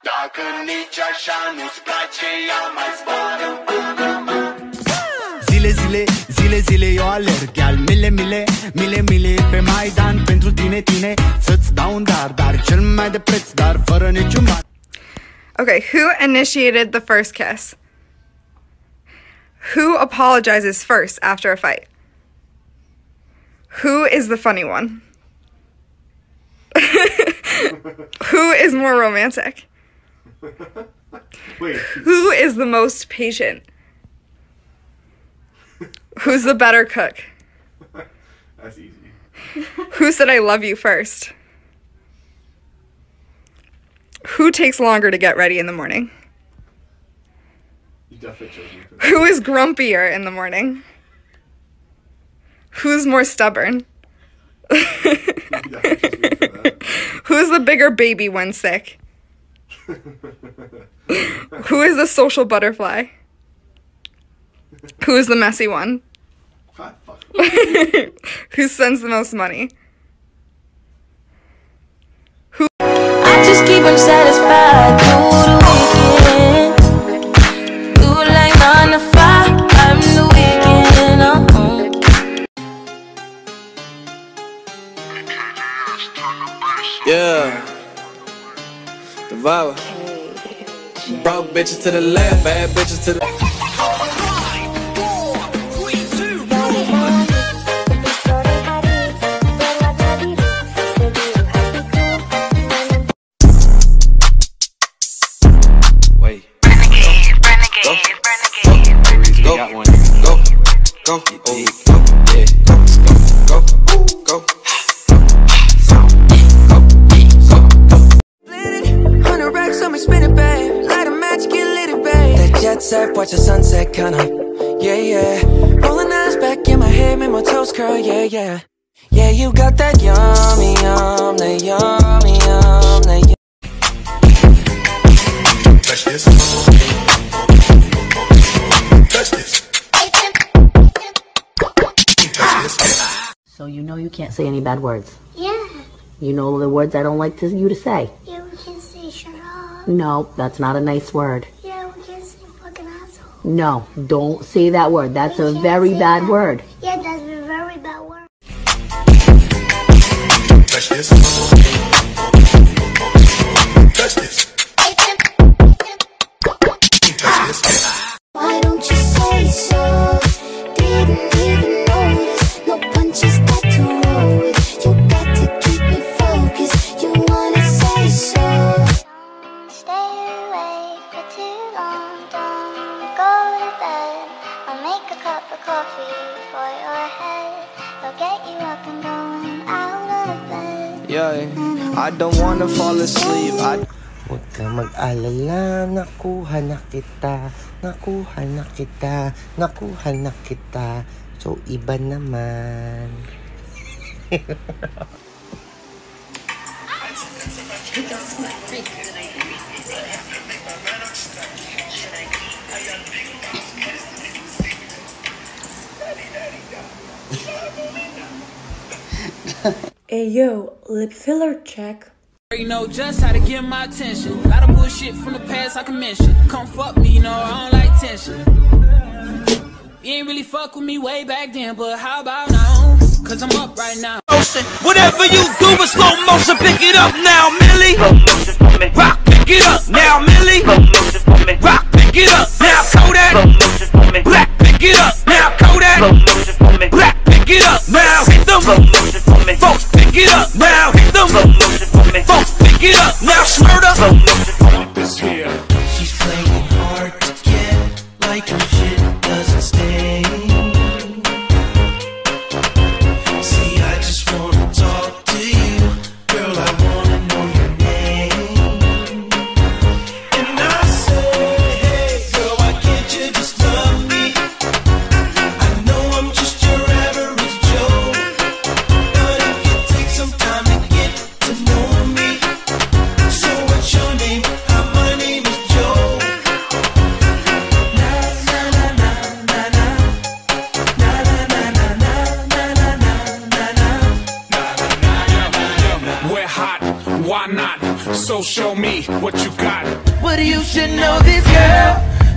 Dacă nici așa nu-ți place, ia mai zboară până mă. Zile, eu alerg al mile pe Maidan pentru tine, să-ți dau un dar cel mai de preț, dar fără niciun ban. Okay, who initiated the first kiss? Who apologizes first after a fight? Who is the funny one? Who is more romantic? Wait. Who is the most patient? Who's the better cook? That's easy. Who said I love you first? Who takes longer to get ready in the morning? You definitely chose me for that. Who is grumpier in the morning? Who's more stubborn? You definitely chose me for that. Who's the bigger baby when sick? Who is the social butterfly? Who is the messy one? God, fuck. Who spends the most money? I just keep him satisfied through the weekend. Do like 9 to 5, I'm the weekend. Yeah, the vibe. Broke bitches to the left, bad bitches to the. Wait. Go. Got one. Go. Go. Oh. Go. Yeah. Go. Go. Go. 100 racks on me, spin it, babe. Light a match, get lit, it, babe. That jet set, watch the sunset, kinda. Yeah. Rolling eyes back in my head, make my toes curl, yeah. Yeah, you got that yummy, that yummy, that yummy. Touch this. Touch this. Touch this. So you know you can't say any bad words. Yeah. You know the words I don't like you to say. Yeah, we can say shut up. No, that's not a nice word. Yeah, we can say fucking asshole. No, don't say that word. That's a can't very say bad that. word. Yeah, that's a very bad word. Touch this. Touch this. Touch this. Why don't you say so? Didn't even notice. No punches got to roll with. You got to keep me focused. You wanna say so? Don't stay awake for too long. Don't go to bed. I'll make a cup of coffee for your head. I'll get you up and going out of bed. Yeah, I don't wanna fall asleep. Huwag ka mag-alala, nakuha na kita, nakuha na kita, nakuha na kita. So, iba naman. Hey yo, lip filler check. You know just how to get my attention. A lot of bullshit from the past I can mention. Come fuck me, you know I don't like tension. You ain't really fuck with me way back then, but how about now? Cause I'm up right now. Whatever you do in slow motion, pick it up now, Millie. Rock, pick it up now, Millie. Rock, pick it up now, Kodak. Black, pick it up now, Kodak. Black, pick it up now, hit them. Folks, pick it up now, hit them. Folks, pick it up now, Smurda. This here. She's playing hard to get, like her shit doesn't stay. See, I just wanna talk to you, girl. I wanna know your name. So show me what you got. But you should know this, girl.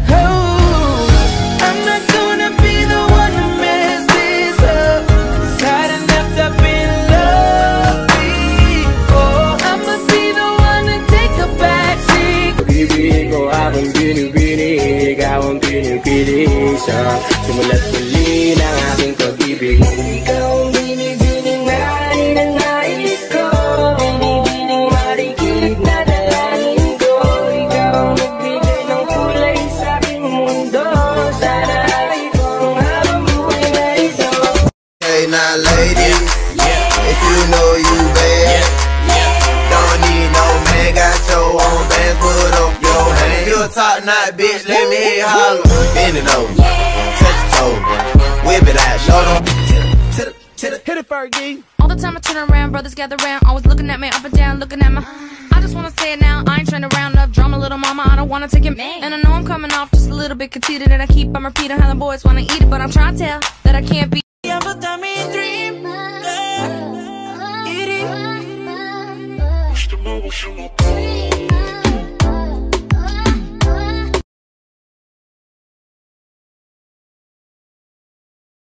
Oh, I'm not gonna be the one to mess this up. It's hard enough to be in love before. I'ma be the one to take a backseat. Pag-ibig ko habang binibinig, habang pinipilit siya. Sumulat muli ng aking pag-ibig. Ikaw ang binibining na ninanais ko. Binibining marikit na dalangin ko. Ikaw ang nagbigay ng kulay sa aking mundo. Sana ay kung habang buhay na ito. Hey now ladies, if you know you bad, don't need no man, got your own band, put up your hand. You a top knot bitch, let me hear you holler. Bend it over, touch your toe, whip it out, show them. Hit it, Fergie. All the time I turn around, brothers gather round, always looking at me up and down, looking at my. I just wanna say it now, I ain't trying to round up drama, little mama, I don't wanna take it. And I know I'm coming off just a little bit conceited, and I keep on repeating how the boys wanna eat it, but I'm trying to tell that I can't be. Yeah, but that me dream. Eat it.